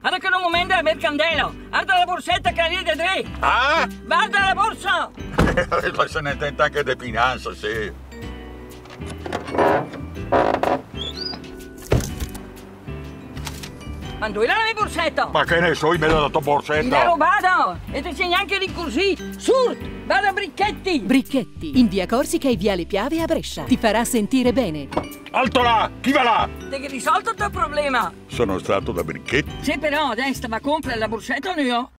Ara che non mi manda la candela. Guarda la borsetta che ride tre. Ah? Guarda la borsa. Se ne intende anche di finanza, sì. Ma dove è la mia borsetta? Ma che ne so, io me l'ho dato La borsetta. rubata! E ti segni anche di così! Surt! Vada Bricchetti! Bricchetti, in via Corsica e viale Piave a Brescia. Ti farà sentire bene. Alto là! Chi va là? Te che risolto il tuo problema! Sono stato da Bricchetti. Se però adesso va a comprare la borsetta o no?